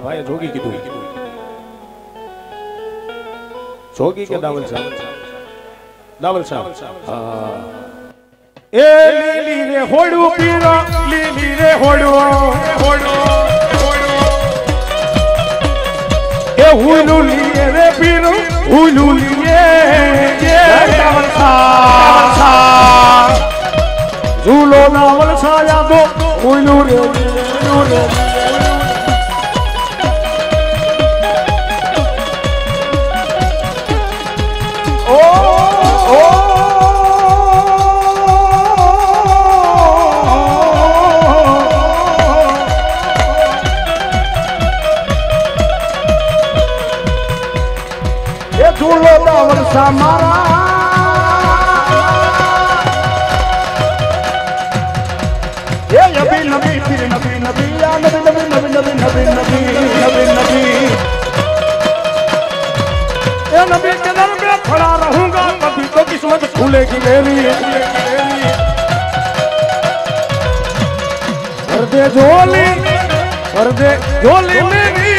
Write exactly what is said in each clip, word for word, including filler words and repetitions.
भाई जोगी कीधुं जोगी के दावल साहब दावल साहब हां ए लीली रे होड़ू पीरो लीली रे होड़ू होड़ू ए हुलू लिए रे पीरो हुलू लिए ये दावल साहब झूलो दावल साया दो हुलू रे हुलू रे मारा ये नबी नबी फिर नबी नबी या नबी नबी नबी नबी नबी नबी नबी नबी ये नबी के दर में खड़ा रहूंगा कभी तो किस्मत खुलेगी मेरी कर दे झोली कर दे झोली मेरी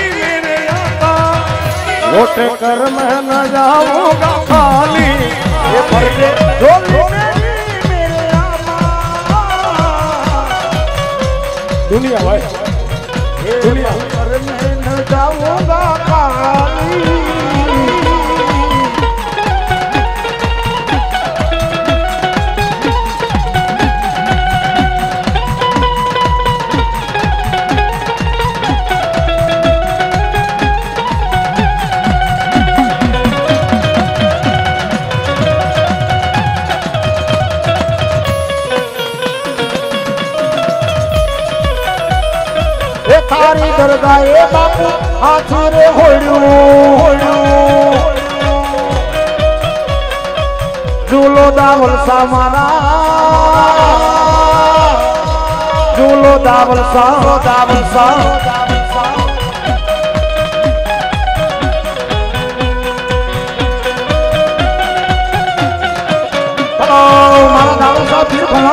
लौट कर मैं न जाऊंगा खाली ये पर्दे झोली मेरे आमा दुनिया भाई दुनिया पर मैं न जाऊंगा खाली तारी दरगाह ए बापू हाथ रे होड़ू होड़ू झूलो दावल सा मारा झूलो दावल सा दावल सा मारा दावल सा फिर खड़ा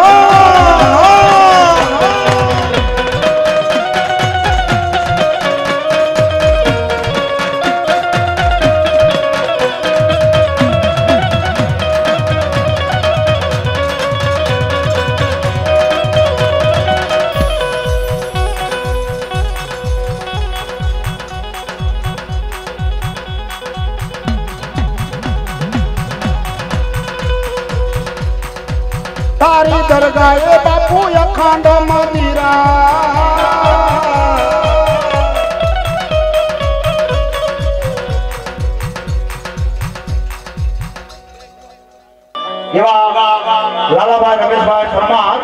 तारी दरगाह ए बापू अखंड मंदिरा लालाभाई रमेशभाई परमार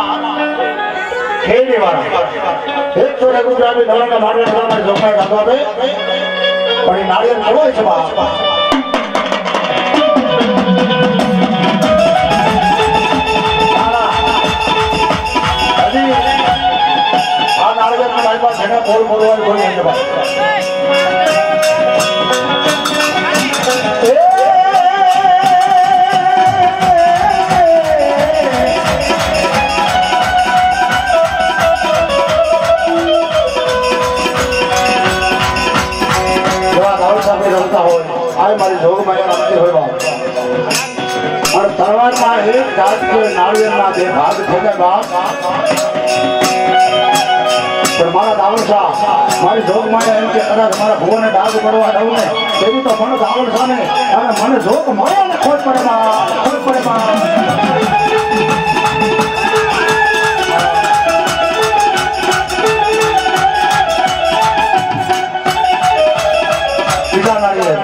खेलने वाला एक छोटे गुजराती धर्म का मार्ग में जोखा डालवा पे बड़ी नारियल चलो इस बात जगह बोल बोल बोल बोल नहीं बात आए मारी जोग माया रखती हुई बात और तलवार मार एक जात के नारियल ना दे भाग ठोके बाप पर मारा दावल सा मारी जोग माया इनके कदा हमारा भुवन ने डाग पड़वा डाउ ने तेरी तो मन दावल सा ने अरे मन जोग माया ने खोज पड़े मा खोज पड़े मा बिना नारियल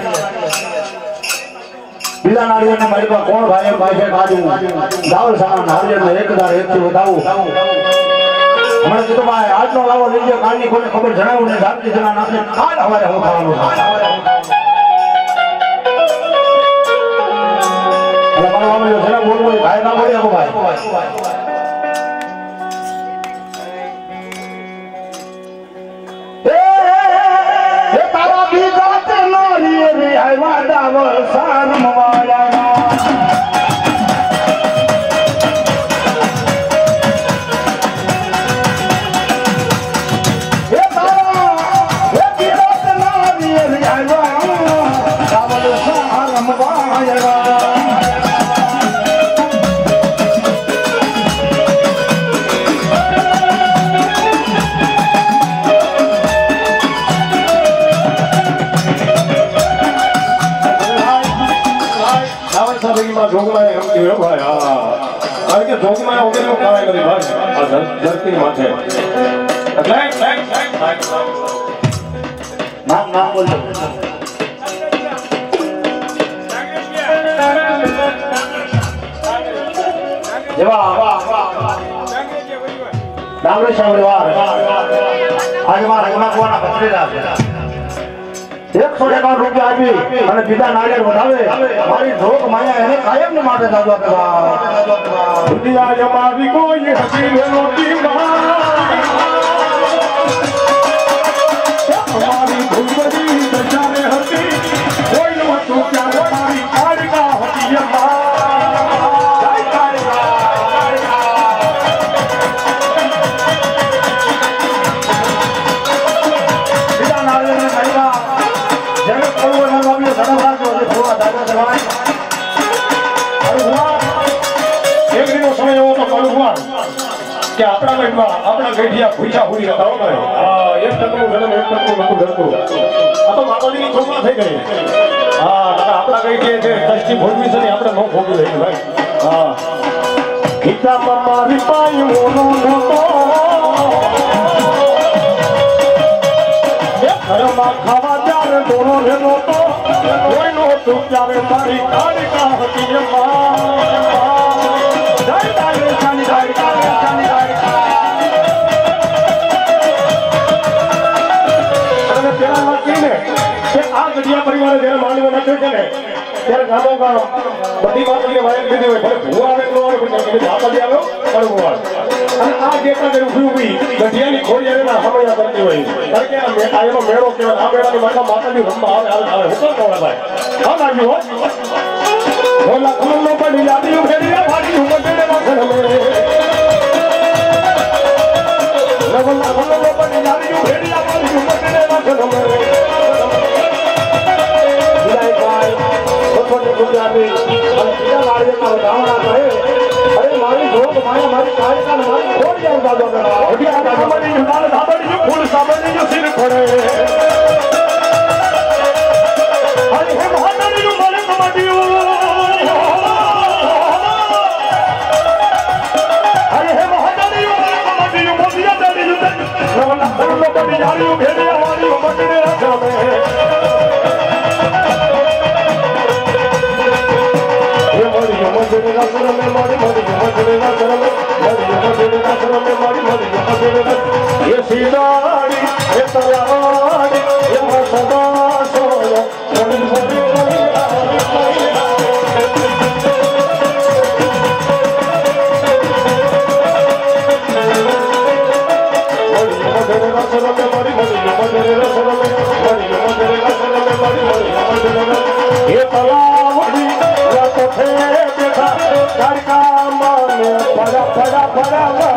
बिना नारियल ने मारी पर कौन भाई भाई से काजू दावल सा नारियल में एक दार एक से बताऊं हमारे तो भाई आज नो लावो लीजिए कानी को खबर जणावो ने जात की जना नाथे काल हमारे हो खानो अरे मारो मारो जो जना बोल बोल भाई ना बोले को भाई ए ए तारा भी जाते नो लिए रे आई वादा वो सान मवाया ભાઈ રમતી હોય ભાઈ હા કારણ કે જોગમાં વગેરે કાંઈ નથી ભાઈ આ ધરતી માથે એટલે નામ નામ બોલો જેવા ડાંગરી સાંભળી વાર આજે મારા રંગના કુવાના ભત્રીજા એકસો એકાવન રૂપિયા આપી અને પિતા નાળિયેર વધાવે મારી ધોક માયા એને કાયમ ને માટે દાદા કરવા દુનિયા જમાવી કોઈ હસીન નોતી અમારી ભૂલવતી દશાને હતી કોઈ નહોતું ક્યારે મારી કાળકા હતી પિતા નાળિયેર ને કહીવા જેને કડવો ન લાવ્યો ધડમ રાખજો એટલે થોડા દાદા જવાય એક દિનો સમય એવો તો કડવા કે આપણા મનમાં આપણા ગઢિયા ભૂચા ભૂલી હતા હો ભાઈ હા એક ટકનું ધડમ એક ટકનું નતું ધરતું આ તો માતાજીની કૃપા થઈ ગઈ હા આપણા ગઢિયા છે કષ્ટી ભોગવી છે ને આપણે ન ભોગવી લઈએ ભાઈ હા ગીતામાં મારી પાઈ મોનો નતો ઘરમાં ખાવા ત્યારે દોરો રહેલો તો કોઈ નહોતું ત્યારે મારી કાળકા હતી જય તારી શાની તારી તારી શાની તારી અને પેલા લખીને કે આ ગઢિયા પરિવારે જ્યારે માંડવો નાખ્યો છે ને ત્યારે ગામો ગામ બધી માતાજીને વાયર લીધી હોય ભલે ભૂવા આવે તો આવે પણ માતાજી આવ્યો કડવું આવે અને આ જેટલા જે ઉભી ઉભી ગઢિયાની ખોડિયાના હમણાં કરતી હોય કારણ કે આ એનો મેળો કહેવાય આ મેળાની માતા માતાજી રમવા આવે આવે આવે હું કોણ ભાઈ હા લાગ્યું હો બોલા ખમનો પડી લાદી ફેરિયા ફાડી હું બડે વાખર મે બોલા ખમનો પડી લાદી ફેરિયા ફાડી હું બડે વાખર મે વિલાય ભાઈ કોટની ગુજરાતી અને પિતા લાડીના ગામડા કહે અરે મારી જોગ માયા મારી કાળકા ને મારી ખોડ જાય દાદા દાદા ઓડિયા સાબડી હિમાલ સાબડી ફૂલ સાબડી જો સિર પડે અરે હે મહાદાની નું મને કમાડીઓ અરે હે મહાદાની નું મને કમાડીઓ મોદિયા દાડી નું રવલા રવલો બડી જારીઓ ભેડે આવાની મકડે રાખમે મજરે ના સર મે મારી મારી મજરે ના સર મે મારી મજરે ના સર મે મારી મારી મજરે ના એ સીધાડી એ તરાડી એ સદા સોય મરી મરી મરી એ તલાવડી તો થે બેઠા કાળકા માને પડા પડા પડા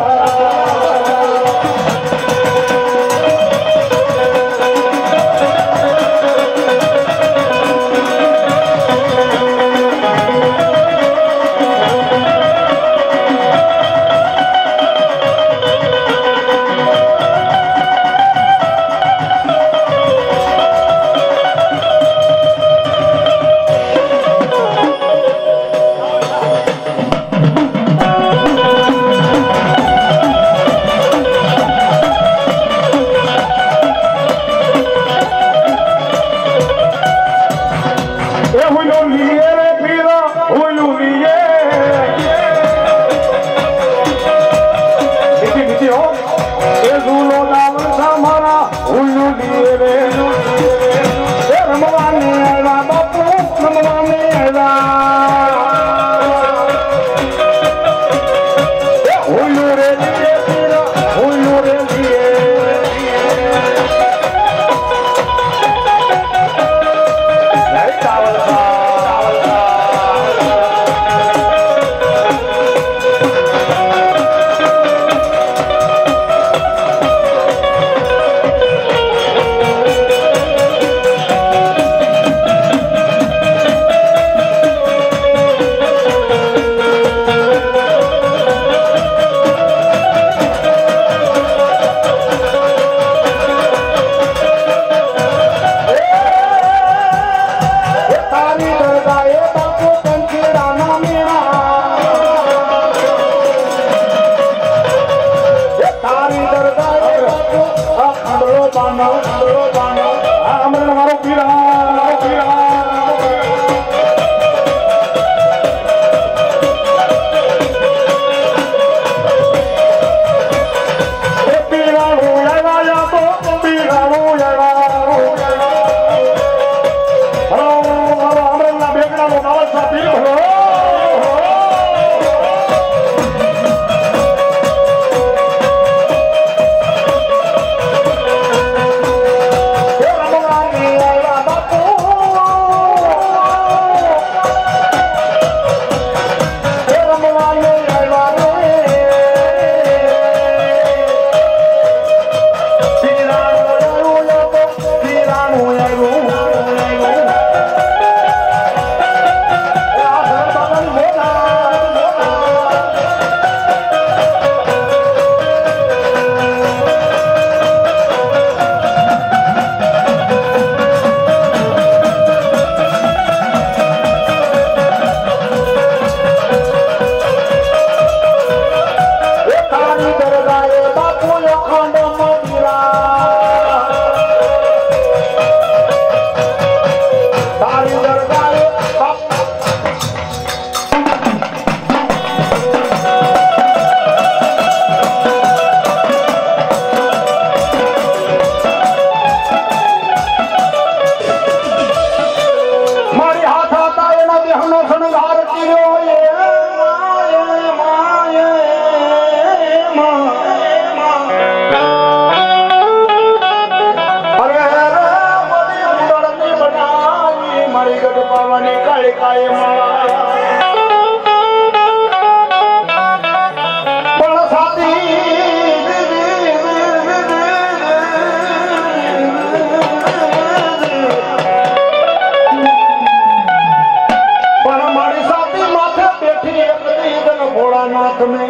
ભોળાનાથ ને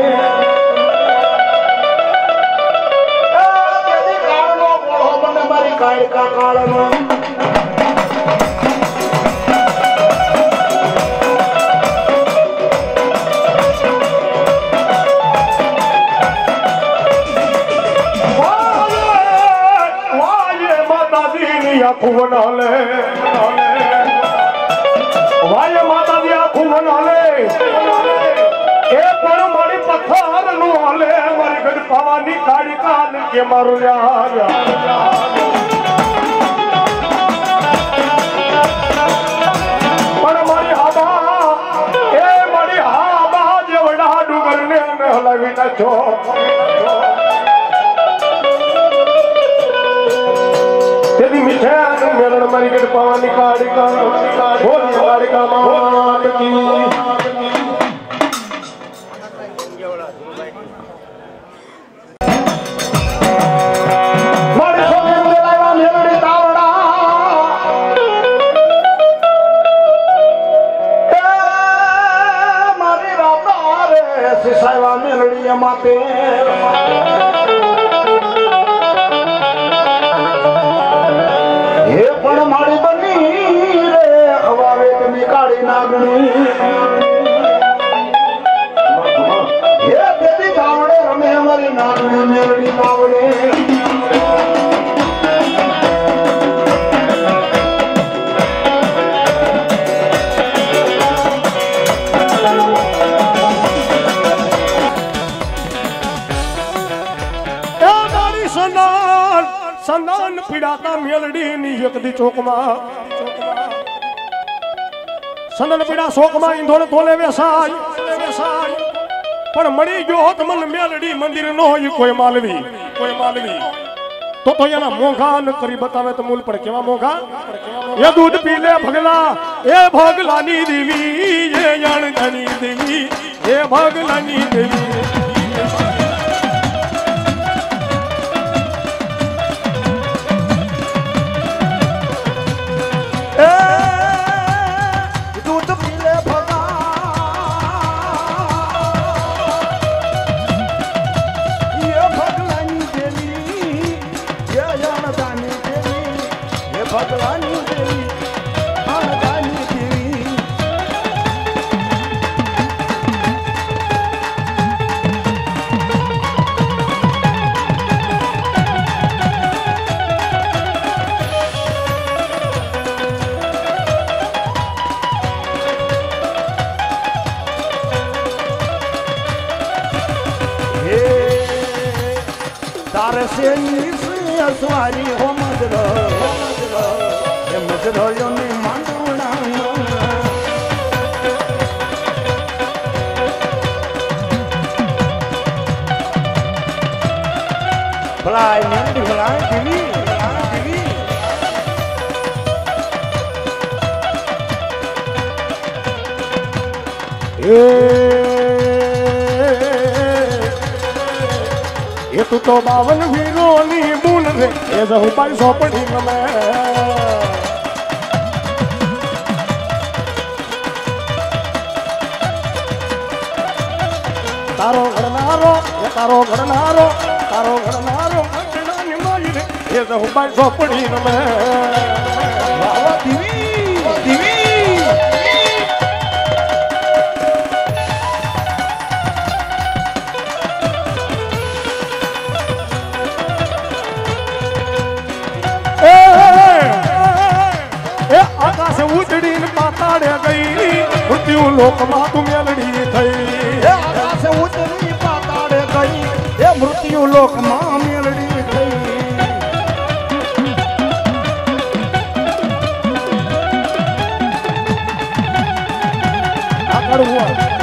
કાળનો ભોળો મને મારી કાળકા કાળનો ફૂવનાલે વાય માતા દી આખું મનાલે એ પણ મારી પથ્થર નું હાલે મારી ગઢ પાવાની કાળી કાલ કે મારું યાર પણ મારી હાબા એ મારી હાબા જેવડા ડુંગર ને હલાવી નાખો तेरी मिठाई मेरण मरी गड़ पानी काड़ी का बोली काड़ी का मात की मारी सोने में लाया मेरड़ी तावड़ा मारी राता रे सिसावा मेरड़ी माते मारी बनी रे हवावे तमी काली नागणी ये तेरी गावड़े रमे हमारी नागणी मेरड़ी गावड़े संदान पीड़ाता मेलड़ी नी एक दी चौक मा संदन पीड़ा शोक मा इंधोण तोले वेसाय पण मड़ी गयो होत मन मेलड़ी मंदिर नो ही कोई मालवी कोई मालवी तो तो याना मोंघा न करी बतावे तो मूल पर केवा मोंघा ये दूध पी ले भगला ए भगलानी देवी ये यान धनी देवी ए भगलानी देवी भगवानी देवी भगवानी देवी तारे से सवारी हो मदरो मदरो यो ने मांडूना भलाई मेरी भलाई देवी देवी ए ये तू तो बावन वीरो नी मूल रे ये जहु पाई सोपड़ी में तारो घरनारो ये तारो घरनारो तारो घरनारो अंगना निमाई रे ये जहु पाई सोपड़ी में बाबा देवी देवी उजड़ी पाताड़े गई मृत्यु लोक मा तू मेलड़ी थई आकाश उजड़ी पाताड़े गई ये मृत्यु लोक मा मेलड़ी थई आकर हुआ